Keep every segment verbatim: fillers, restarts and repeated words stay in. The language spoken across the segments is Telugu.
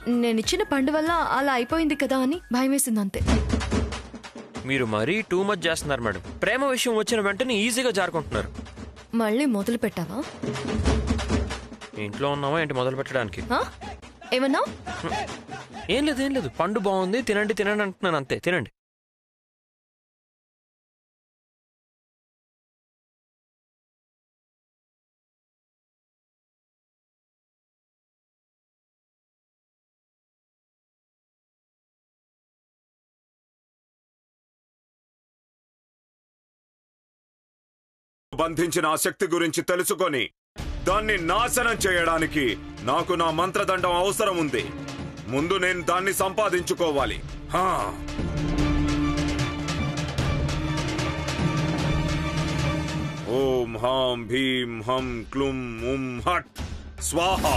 నేనిచ్చిన పండు వల్ల అలా అయిపోయింది కదా అని భయం వేసింది అంతే. మీరు మరీ టూ మచ్ చేస్తున్నారు మేడం. ప్రేమ విషయం వచ్చిన వెంటనే ఈజీగా జారుకుంటున్నారు. మళ్ళీ మొదలు పెట్టావా? ఇంట్లో ఉన్నావా ఏంటి మొదలు పెట్టడానికి? ఏమన్నా? ఏం లేదు ఏం లేదు, పండు బాగుంది తినండి తినండి అంటున్నాను అంతే, తినండి. బంధించిన ఆ శక్తి గురించి తెలుసుకొని దాన్ని నాశనం చేయడానికి నాకు నా మంత్రదండం అవసరం ఉంది. ముందు నేను దాన్ని సంపాదించుకోవాలి. హా ఓం హాం భీం హం క్లుం ఉం హట్ స్వాహా.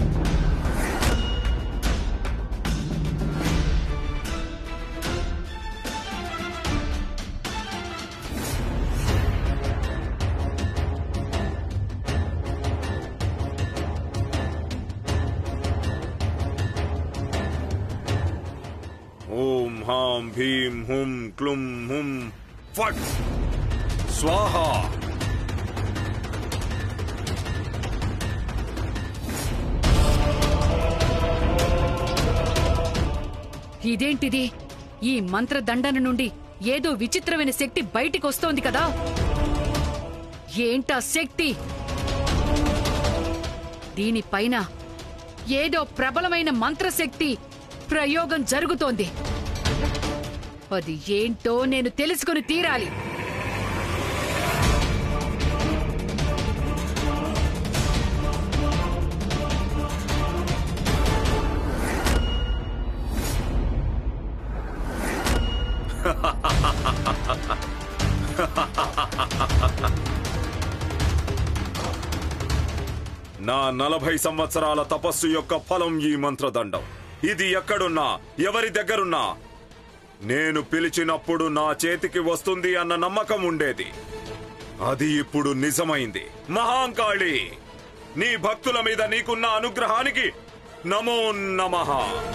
ఓం హాం భీం హుం క్లుం హుం ఫట్ స్వాహా. ఇదేంటిది? ఈ మంత్రదండన నుండి ఏదో విచిత్రమైన శక్తి బయటికొస్తోంది కదా. ఏంటా శక్తి? దీనిపైన ఏదో ప్రబలమైన మంత్రశక్తి ప్రయోగం జరుగుతోంది. అది ఏంటో నేను తెలుసుకుని తీరాలి. నా నలభై సంవత్సరాల తపస్సు యొక్క ఫలం ఈ మంత్రదండం. ఇది ఎక్కడున్నా ఎవరి దగ్గరున్నా నేను పిలిచినప్పుడు నా చేతికి వస్తుంది అన్న నమ్మకం ఉండేది. అది ఇప్పుడు నిజమైంది. మహాంకాళి, నీ భక్తుల మీద నీకున్న అనుగ్రహానికి నమో నమః.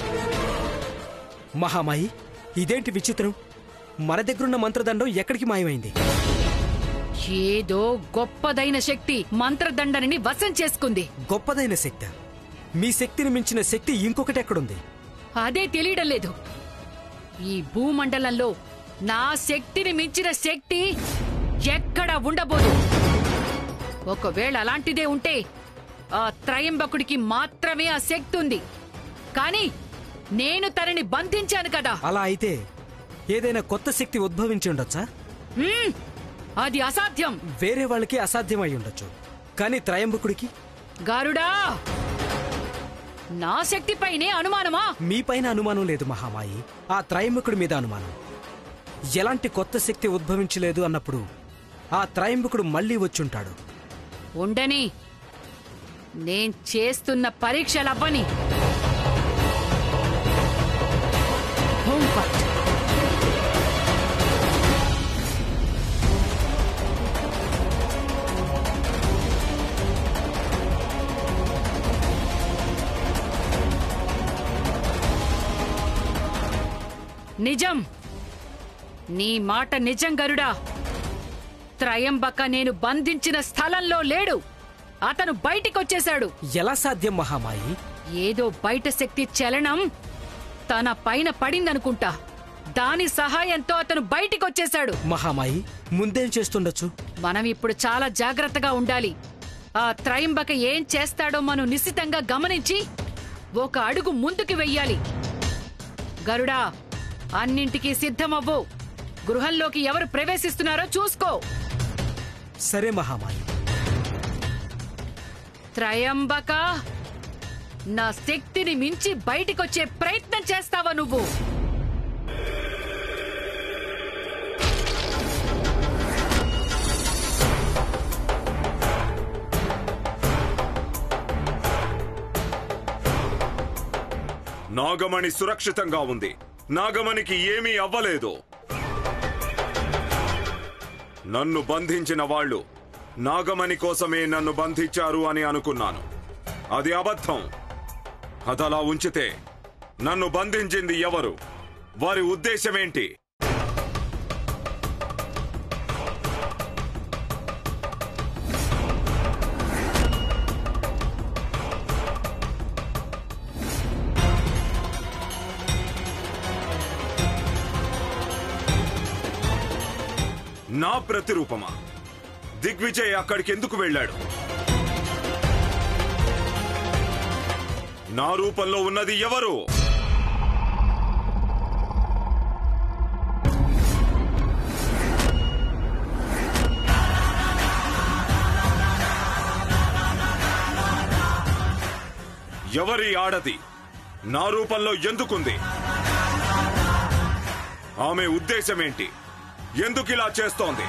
మహామాయి, ఇదేంటి విచిత్రం? మన దగ్గరున్న మంత్రదండం ఎక్కడికి మాయమైంది? ఏదో గొప్పదైన శక్తి మంత్రదండని వశం చేసుకుంది. గొప్పదైన శక్తి? మీ శక్తిని మించిన శక్తి ఇంకొకటి ఎక్కడుంది? అదే తెలియడం లేదు. ఈ భూమండలంలో నా శక్తిని మించిన శక్తి ఎక్కడా ఉండబోదు. ఒకవేళ అలాంటిదే ఉంటే ఆ త్రయంబకుడికి మాత్రమే ఆ శక్తి ఉంది. కానీ నేను తనని బంధించాను కదా. అలా అయితే ఏదైనా కొత్త శక్తి ఉద్భవించి ఉండొచ్చా? అది అసాధ్యం. వేరే వాళ్ళకి అసాధ్యం అయి ఉండొచ్చు, కానీ త్రయంబకుడికి? గారుడా, నా శక్తిపైనే అనుమానమా? మీపైన అనుమానం లేదు మహామాయి, ఆ త్రయంబకుడి మీద అనుమానం. ఎలాంటి కొత్త శక్తి ఉద్భవించలేదు అన్నప్పుడు ఆ త్రయంబకుడు మళ్లీ వచ్చుంటాడు. ఉండని, నేను చేస్తున్న పరీక్షలవ్వని. నిజం, నీ మాట నిజం గరుడా. త్రయంబక నేను బంధించిన స్థలంలో లేడు. అతను బయటికొచ్చేశాడు. ఎలా సాధ్యం మహామాయి? ఏదో బయట శక్తి చలనం తన పైన పడిందనుకుంటా. దాని సహాయంతో అతను బయటికొచ్చేశాడు. మహామాయి, ముందేం చేస్తుండొచ్చు? మనం ఇప్పుడు చాలా జాగ్రత్తగా ఉండాలి. ఆ త్రయంబక ఏం చేస్తాడో మనం నిశితంగా గమనించి ఒక అడుగు ముందుకు వెయ్యాలి. గరుడా, అన్నింటికీ సిద్ధమవ్వు. గృహంలోకి ఎవరు ప్రవేశిస్తున్నారో చూసుకో. సరే మహామాయి. త్రయంబక, నా శక్తిని మించి బయటికొచ్చే ప్రయత్నం చేస్తావా నువ్వు? నాగమణి సురక్షితంగా ఉంది. నాగమణికి ఏమీ అవ్వలేదు. నన్ను బంధించిన వాళ్ళు నాగమణి కోసమే నన్ను బంధించారు అని అనుకున్నాను. అది అబద్ధం. అదలా ఉంచితే నన్ను బంధించింది ఎవరు? వారి ఉద్దేశమేంటి? నా ప్రతిరూపమా? దిగ్విజయ్ అక్కడికి ఎందుకు వెళ్ళాడు? నా రూపంలో ఉన్నది ఎవరు? ఎవరి ఆడది? నా రూపంలో ఎందుకుంది? ఆమె ఉద్దేశమేంటి? ఎందుకు ఇలా చేస్తోంది?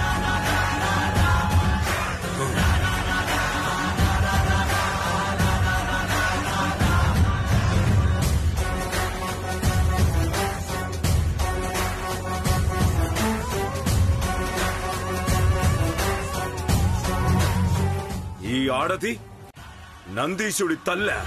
ఈ ఆడది నందీశుడి తల్లె.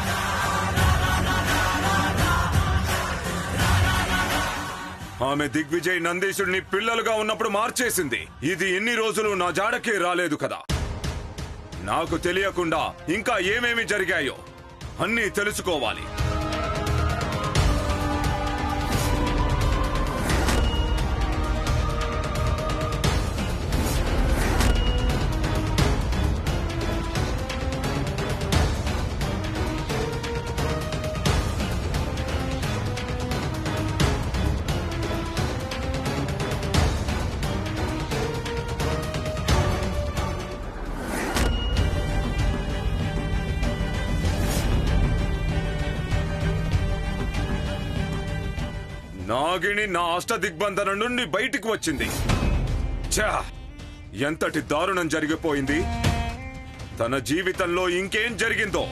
ఆమె దిగ్విజయ్ నందీశుడిని పిల్లలుగా ఉన్నప్పుడు మార్చేసింది. ఇది ఎన్ని రోజులు నా జాడకే రాలేదు కదా. నాకు తెలియకుండా ఇంకా ఏమేమి జరిగాయో అన్నీ తెలుసుకోవాలి. నాగిని నా అష్టదిగ్బంధన నుండి బయటికి వచ్చింది. ఛా! ఎంతటి దారుణం జరిగిపోయింది. తన జీవితంలో ఇంకేం జరిగిందో.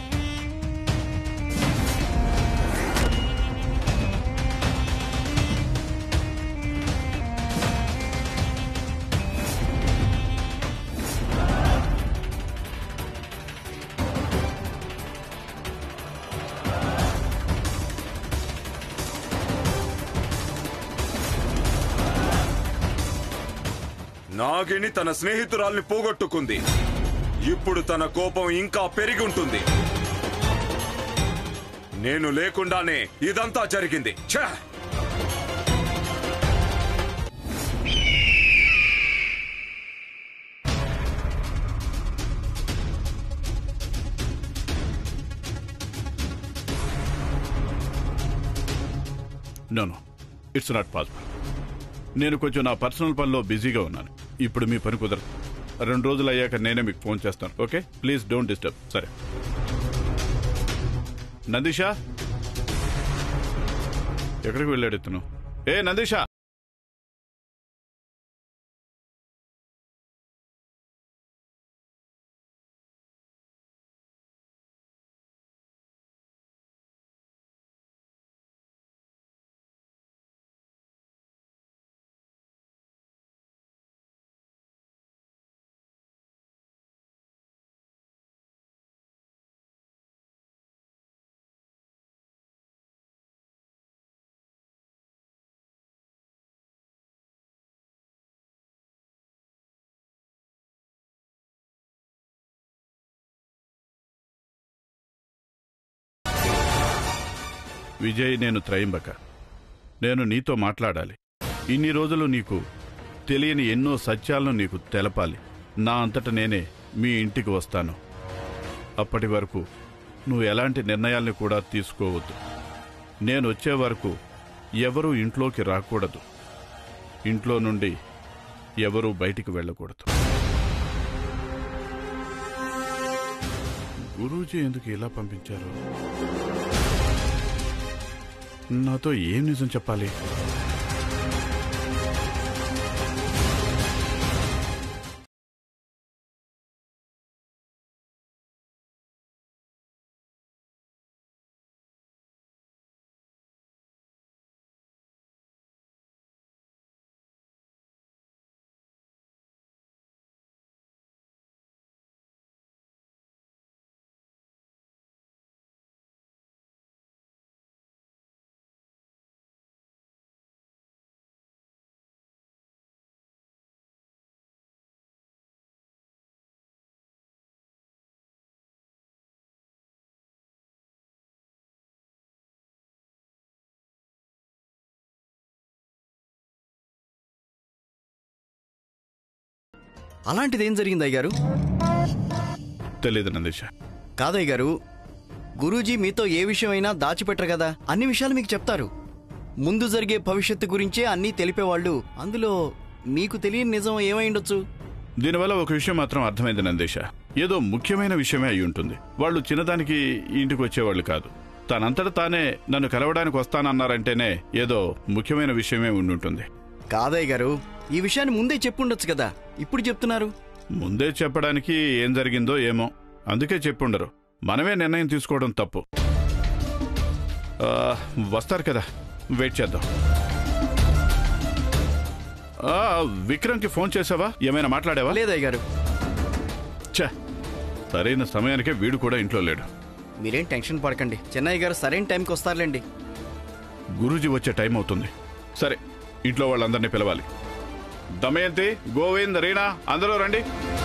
నాగిని తన స్నేహితురాల్ని పోగొట్టుకుంది. ఇప్పుడు తన కోపం ఇంకా పెరిగి ఉంటుంది. నేను లేకుండానే ఇదంతా జరిగింది. ఛా! No no it's not possible. నేను కొంచెం నా పర్సనల్ పనిలో బిజీగా ఉన్నాను. ఇప్పుడు మీ పని కుదరదు. రెండు రోజులు అయ్యాక నేనే మీకు ఫోన్ చేస్తాను. Okay, please don't disturb. సరే నందీషా, ఎక్కడికి వెళ్ళాడు ఇతను? ఏ నందీషా! విజయ్, నేను త్రయంబక. నేను నీతో మాట్లాడాలి. ఇన్ని రోజులు నీకు తెలియని ఎన్నో సత్యాలను నీకు తెలపాలి. నా అంతట నేనే మీ ఇంటికి వస్తాను. అప్పటి వరకు నువ్వు ఎలాంటి నిర్ణయాల్ని కూడా తీసుకోవద్దు. నేను వచ్చే వరకు ఎవరూ ఇంట్లోకి రాకూడదు. ఇంట్లో నుండి ఎవరూ బయటికి వెళ్ళకూడదు. గురూజీ ఎందుకు ఇలా పంపించారు? నాతో ఏం నిజం చెప్పాలి? అలాంటిదేం జరిగింది అయ్యగారు? తెలియదు నందీష. కాదయ్య గారు, గురూజీ మీతో ఏ విషయమైనా దాచిపెట్టరు కదా, అన్ని విషయాలు మీకు చెప్తారు. ముందు జరిగే భవిష్యత్తు గురించే అన్నీ తెలిపేవాళ్ళు. అందులో మీకు తెలియని నిజం ఏమై ఉండొచ్చు? దీనివల్ల ఒక విషయం మాత్రం అర్థమైంది నందీష. ఏదో ముఖ్యమైన విషయమే అయి ఉంటుంది. వాళ్ళు చిన్నదానికి ఇంటికి వచ్చేవాళ్ళు కాదు. తనంతట తానే నన్ను కలవడానికి వస్తానన్నారంటేనే ఏదో ముఖ్యమైన విషయమే ఉండుంటుంది. కాదయ్య గారు, ఈ విషయాన్ని ముందే చెప్పుండొచ్చు కదా, ఇప్పుడు చెప్తున్నారు. ముందే చెప్పడానికి ఏం జరిగిందో ఏమో, అందుకే చెప్పుండరు. మనమే నిర్ణయం తీసుకోవడం తప్పు. ఆ, వస్తారు కదా, వెయిట్ చేద్దాం. ఆ, విక్రమ్కి ఫోన్ చేసావా? ఏమైనా మాట్లాడావా? లేదయ్య గారు. ఛ, సరైన సమయానికే వీడు కూడా ఇంట్లో లేడు. మీరేం టెన్షన్ పడకండి, చెన్నయ్య గారు సరైన టైంకి వస్తారులేండి. గురూజీ వచ్చే టైం అవుతుంది. సరే, ఇంట్లో వాళ్ళందరినీ పిలవాలి. దమయంతి, గోవింద్, రీనా అందరూ రండి.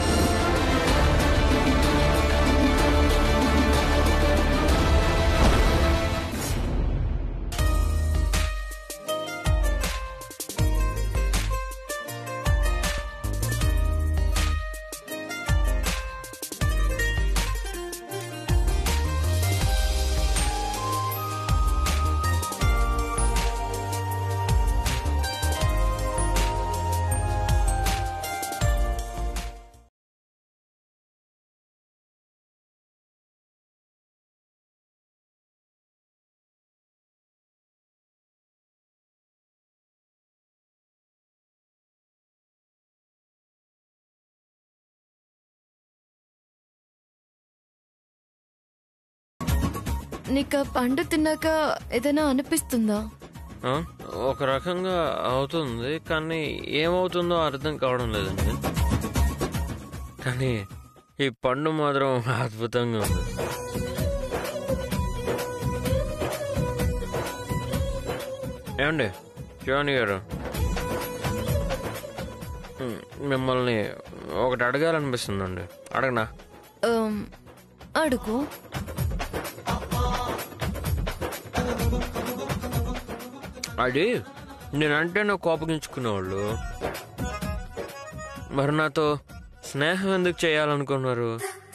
నీకు పండు తిన్నాక ఏదైనా అనిపిస్తుందా? ఒక రకంగా అవుతుంది, కానీ ఏమవుతుందో అర్థం కావడం లేదండి. కానీ ఈ పండు మాత్రం అద్భుతంగా ఉంది. ఏమండి శివాని గారు, మిమ్మల్ని ఒకటి అడగాలనిపిస్తుందండి. అడగనా? అడుగు. అది నేనంటే నాకు కోపగించుకునేవాళ్ళు, మరి నాతో స్నేహం ఎందుకు చేయాలనుకున్నారు?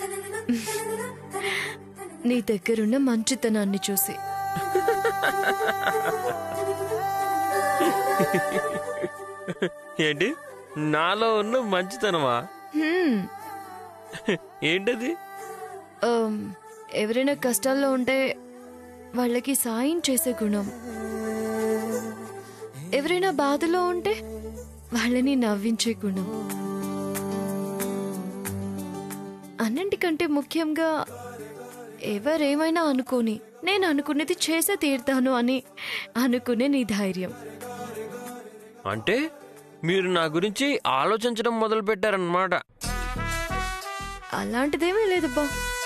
నీ దగ్గరున్న మంచితనాన్ని చూసి. ఏంటి నాలో ఉన్న మంచితనమా? ఏంటది? ఎవరైనా కష్టాల్లో ఉంటే వాళ్ళకి సాయం చేసే గుణం, ఎవరైనా బాధలో ఉంటే వాళ్ళని నవ్వించే గుణం, అన్నింటికంటే ముఖ్యంగా ఎవరేమైనా అనుకోని నేను అనుకునేది చేసే తీరుతాను అని అనుకునే నీ ధైర్యం. అంటే మీరు నా గురించి ఆలోచించడం మొదలు పెట్టారన్నమాట. అలాంటిదేమీ లేదబ్బా.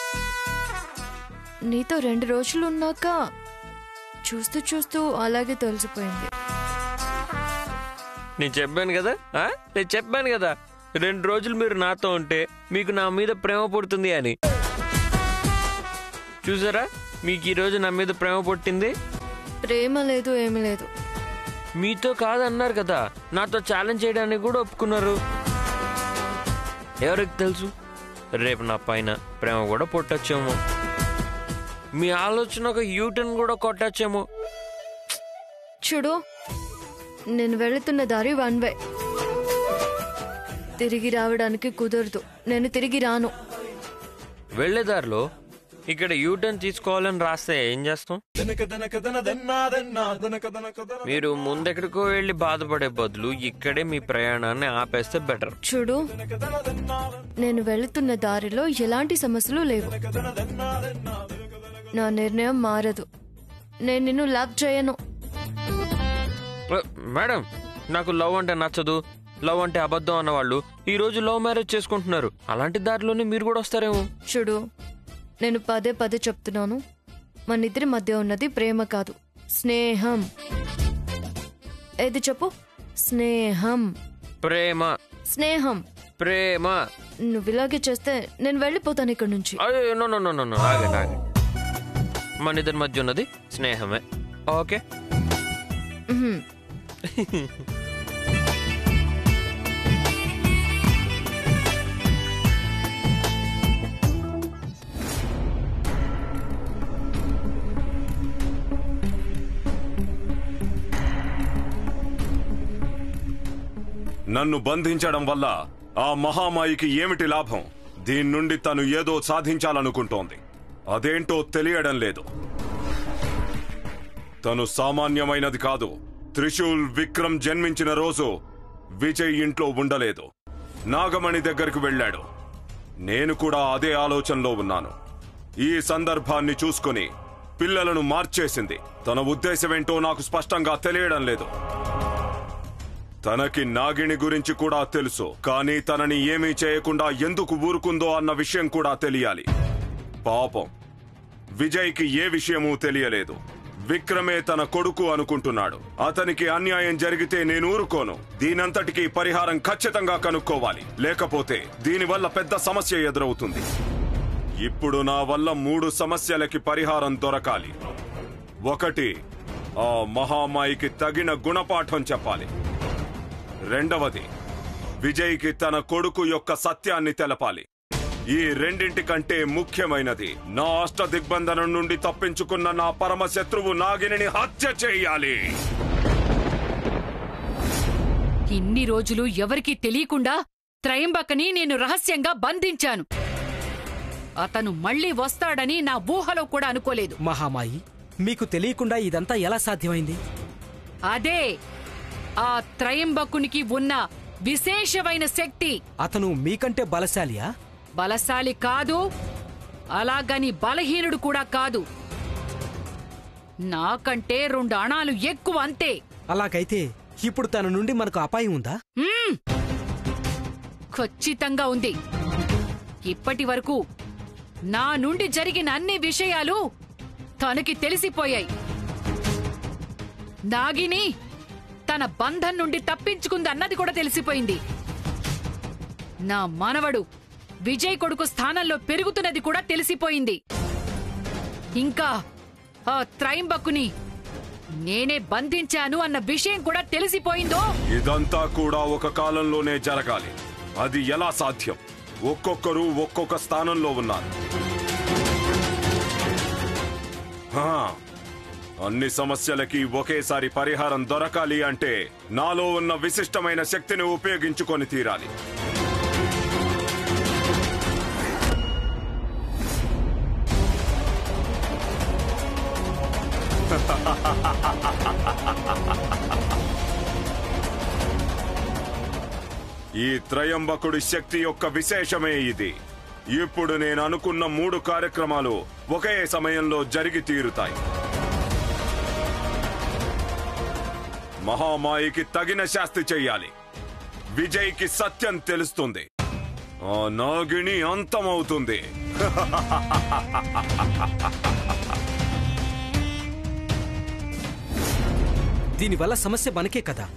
నీతో రెండు రోజులు ఉన్నాక చూస్తూ చూస్తూ అలాగే తెలిసిపోయింది. నేను చెప్పాను కదా నేను చెప్పాను కదా రెండు రోజులు మీరు నాతో ఉంటే మీకు నా మీద ప్రేమ పుడుతుంది అని. చూసారా, మీకు ఈ రోజు నా మీద ప్రేమ పుట్టింది. ప్రేమ లేదు, ఏమీ లేదు. మీతో కాదన్నారు కదా, నాతో ఛాలెంజ్ చేయడానికి కూడా ఒప్పుకున్నారు. ఎవరికి తెలుసు, రేపు నా పైన ప్రేమ కూడా పుట్టచ్చేమో. మీ ఆలోచన ఒక యూటర్న్ కూడా కొట్టచ్చేమో. చూడు, నేను వెళుతున్న దారి వన్ వే, తిరిగి రావడానికి కుదరదు. నేను తిరిగి రాను. వెళ్లేదారిలో ఇక్కడ యూటర్న్ తీసుకోవాలని రాస్తే ఏం చేస్తాం? మీరు ముందెక్కడికో వెళ్ళి బాధపడే బదులు ఇక్కడే మీ ప్రయాణాన్ని ఆపేస్తే బెటర్. చూడు, నేను వెళుతున్న దారిలో ఎలాంటి సమస్యలు లేవు. నా నిర్ణయం మారదు. నేను నిన్ను లవ్ చేయను. మేడం, నాకు లవ్ అంటే నచ్చదు, లవ్ అంటే అబద్ధం అన్నవాళ్ళు ఈ రోజు లవ్ మ్యారేజ్ చేసుకుంటున్నారు. అలాంటి దారిలోనే మీరు కూడా వస్తారేమో. చూడు, నేను పదే పదే చెప్తున్నాను, మన ఇద్దరి మధ్య ఉన్నది ప్రేమ కాదు, స్నేహం. ఏది చెప్పు? స్నేహం. ప్రేమ. స్నేహం. ప్రేమ. నువ్వు ఇలాగే చేస్తే నేను వెళ్ళిపోతాను ఇక్కడ నుంచి. నో నో నో నో ఆగండి ఆగండి. మన ఇద్దరి మధ్య ఉన్నది స్నేహమే. ఓకే. నన్ను బంధించడం వల్ల ఆ మహామాయికి ఏమిటి లాభం? దీని నుండి తను ఏదో సాధించాలనుకుంటోంది. అదేంటో తెలియడం లేదు. తను సామాన్యమైనది కాదు. త్రిశూల్ విక్రమ్ జన్మించిన రోజు విజయ్ ఇంట్లో ఉండలేదు. నాగమణి దగ్గరికి వెళ్ళాడు. నేను కూడా అదే ఆలోచనలో ఉన్నాను. ఈ సందర్భాన్ని చూసుకుని పిల్లలను మార్చేసింది. తన ఉద్దేశమేంటో నాకు స్పష్టంగా తెలియడం లేదు. తనకి నాగిని గురించి కూడా తెలుసు, కానీ తనని ఏమీ చేయకుండా ఎందుకు ఊరుకుందో అన్న విషయం కూడా తెలియాలి. పాపం విజయ్కి ఏ విషయమూ తెలియలేదు. విక్రమే తన కొడుకు అనుకుంటున్నాడు. అతనికి అన్యాయం జరిగితే నేను ఊరుకోను. దీనంతటికీ పరిహారం ఖచ్చితంగా కనుక్కోవాలి, లేకపోతే దీనివల్ల పెద్ద సమస్య ఎదురవుతుంది. ఇప్పుడు నా వల్ల మూడు సమస్యలకి పరిహారం దొరకాలి. ఒకటి, ఆ మహామాయికి తగిన గుణపాఠం చెప్పాలి. రెండవది, విజయ్కి తన కొడుకు యొక్క సత్యాన్ని తెలపాలి. ఈ రెండింటి కంటే ముఖ్యమైనది, నా అష్ట దిగ్బంధనం నుండి తప్పించుకున్న నా పరమ శత్రువు నాగిని హత్య చేయాలి. ఇన్ని రోజులు ఎవరికీ తెలియకుండా త్రయంబకని నేను రహస్యంగా బంధించాను. అతను మళ్ళీ వస్తాడని నా ఊహలో కూడా అనుకోలేదు. మహామాయి, మీకు తెలియకుండా ఇదంతా ఎలా సాధ్యమైంది? అదే ఆ త్రయంబకునికి ఉన్న విశేషమైన శక్తి. అతను మీకంటే బలశాలియా? బలశాలి కాదు, అలాగని బలహీనుడు కూడా కాదు. నాకంటే రెండు అణాలు ఎక్కువ, అంతే. అలాగైతే ఇప్పుడు తన నుండి మనకు అపాయం ఉందా? మ్మ్. ఖచ్చితంగా ఉంది. ఇప్పటి వరకు నా నుండి జరిగిన అన్ని విషయాలు తనకి తెలిసిపోయాయి. నాగిని తన బంధం నుండి తప్పించుకుంది అన్నది కూడా తెలిసిపోయింది. నా మనవడు విజయ్ కొడుకు స్థానంలో పెరుగుతున్నది కూడా తెలిసిపోయింది. ఇంకా ఆ త్రయంబకుని నేనే బంధించాను అన్న విషయం కూడా తెలిసిపోయిందో. ఇదంతా కూడా ఒక కాలంలోనే జరగాలి. అది ఎలా సాధ్యం? ఒక్కొక్కరు ఒక్కొక్క స్థానంలో ఉన్నారు. హా, అన్ని సమస్యలకి ఒకేసారి పరిహారం దొరకాలి అంటే నాలో ఉన్న విశిష్టమైన శక్తిని ఉపయోగించుకొని తీరాలి. ఈ త్రయంబకుడి శక్తి యొక్క విశేషమే ఇది. ఇప్పుడు నేను అనుకున్న మూడు కార్యక్రమాలు ఒకే సమయంలో జరిగి తీరుతాయి. మహామాయికి తగిన శాస్తి చెయ్యాలి. విజయ్కి సత్యం తెలుస్తుంది. ఆ నాగిని అంతమవుతుంది. దీనివల్ల సమస్య మనకే కదా.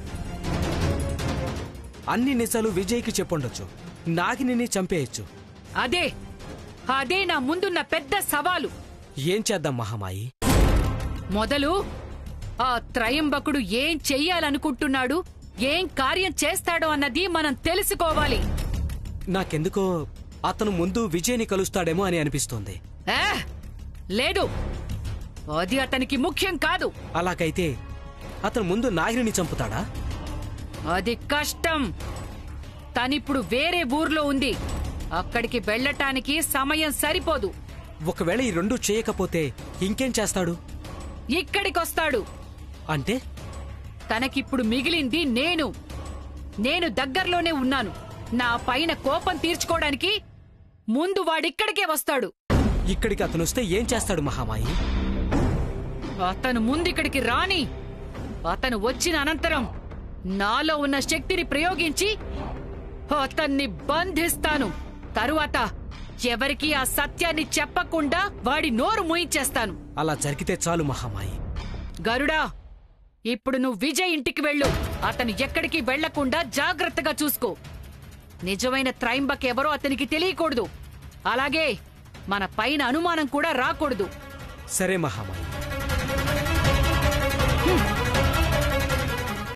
అన్ని నిజాలు విజయ్కి చెప్పుండొచ్చు, నాగిని చంపేయచ్చు. అదే అదే నా ముందున్న పెద్ద సవాలు. ఏం చేద్దాం మహామాయి? మొదలు ఆ త్రయంబకుడు ఏం చెయ్యాలనుకుంటున్నాడు, ఏం కార్యం చేస్తాడో అన్నది మనం తెలుసుకోవాలి. నాకెందుకో అతను ముందు విజయ్ని కలుస్తాడేమో అని అనిపిస్తోంది. ఏ, లేదు, అది అతనికి ముఖ్యం కాదు. అలాగైతే అతను ముందు నాగిని చంపుతాడా? అది కష్టం. తనిప్పుడు వేరే ఊర్లో ఉంది. అక్కడికి వెళ్ళటానికి సమయం సరిపోదు. ఒకవేళ ఈ రెండు చేయకపోతే ఇంకేం చేస్తాడు? ఇక్కడికొస్తాడు. అంటే తనకిప్పుడు మిగిలింది నేను. నేను దగ్గర్లోనే ఉన్నాను. నా పైన కోపం తీర్చుకోవడానికి ముందు వాడిక్కడికే వస్తాడు. ఇక్కడికి అతను వస్తే ఏం చేస్తాడు మహామాయి? అతను ముందిక్కడికి రాని. అతను వచ్చిన అనంతరం నాలో ఉన్న శక్తిని ప్రయోగించి అతన్ని బంధిస్తాను. తరువాత ఎవరికి ఆ సత్యాన్ని చెప్పకుండా వాడి నోరు మూయించేస్తాను. అలా జరిగితే చాలు మహామాయి. గరుడా, ఇప్పుడు నువ్వు విజయ్ ఇంటికి వెళ్ళు. అతను ఎక్కడికి వెళ్లకుండా జాగ్రత్తగా చూసుకో. నిజమైన త్రయంబక్ ఎవరో అతనికి తెలియకూడదు. అలాగే మన పైన అనుమానం కూడా రాకూడదు. సరే మహామాయి. హ్మ్.